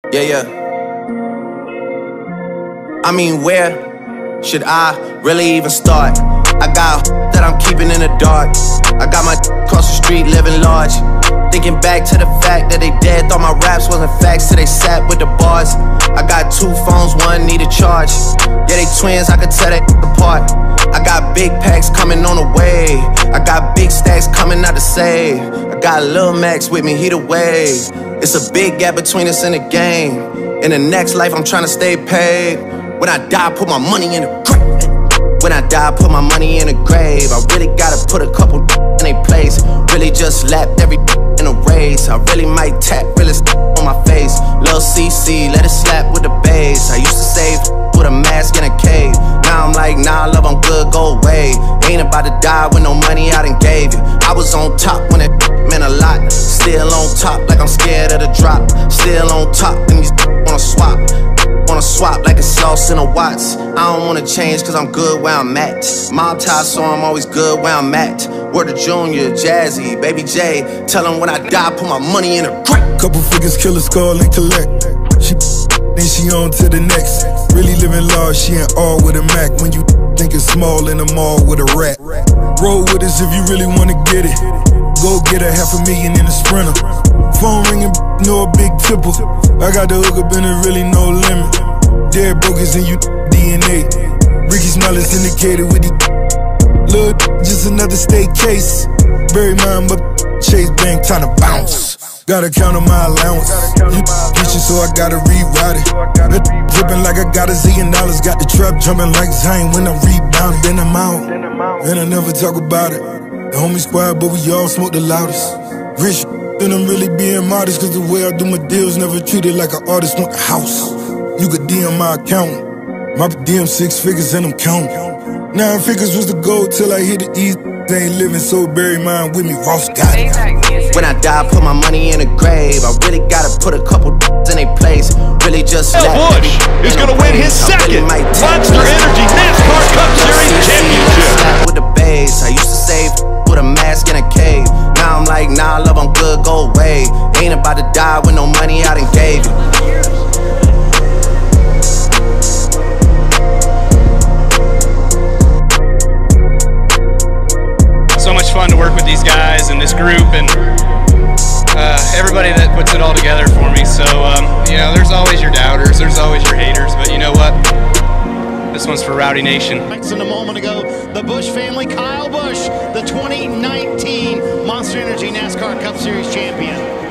Yeah, yeah. I mean, where should I really even start? I got that I'm keeping in the dark. I got my across the street living large. Thinking back to the fact that they dead, thought my raps wasn't facts till they sat with the bars. I got 2 phones, one need a charge. Yeah, they twins, I could tell they apart. I got big packs coming on the way. I got big stacks coming out to save. I got Lil Max with me, he the wave. It's a big gap between us in the game. In the next life, I'm trying to stay paid. When I die, put my money in the grave. When I die, put my money in the grave. I really gotta put a couple in a place. Really just lapped every in a race. I really might tap, really on my face. Lil CC, let it slap with the bass. I used to save with a mask in a cave. Now I'm like, nah, love, I'm good, go away. Ain't about to die with no money I done gave you. I was on top when it meant a lot. Still on top like I'm scared of the drop. Still on top and these wanna swap. Wanna swap like a sauce in a Watts. I don't wanna change cause I'm good where I'm at. Mob tie, so I'm always good where I'm at. Word to Junior, Jazzy, Baby J. Tell them when I die, put my money in a grave. Couple figures, kill a skull and collect. She then she on to the next. Really living large, she ain't all with a Mac. When you think it's small in the mall with a rat. Roll with us if you really wanna get it. Go get a $500,000 in a Sprinter. Phone ringing, no a big tipple. I got the hook up and there really no limit. Dead brokers in you DNA. Ricky Smile is indicated with the look, just another state case. Bury mine, but Chase Bank time to bounce. Gotta count on my allowance. You bitchin', so I gotta rewrite it. Drippin' like I got $1 zillion. Got the trap jumping like Zion when I rebound. Then I'm out, and I never talk about it. The homie squad, but we all smoke the loudest. Rich, and I'm really being modest, cause the way I do my deals never treated like an artist want the house. You could DM my account, my DM 6 figures and I'm counting. 9 figures was the goal till I hit the east. They ain't living, so bury mine with me, Ross got it. When I die, put my money in a grave. I really gotta put a couple in a place. Really just Kyle Busch is gonna win his second Monster Energy NASCAR Cup Series championship. With the bass, I used to save with a mask in a cave. Now I'm like, nah, love, I'm good, go away. Ain't about to die with no money I done gave you. So much fun to work with these guys and this group and everybody that puts it all together for me. So, you know, there's always your doubters, there's always your haters, but you know what? This one's for Rowdy Nation. A moment ago, the Busch family, Kyle Busch, the 2019 Monster Energy NASCAR Cup Series champion.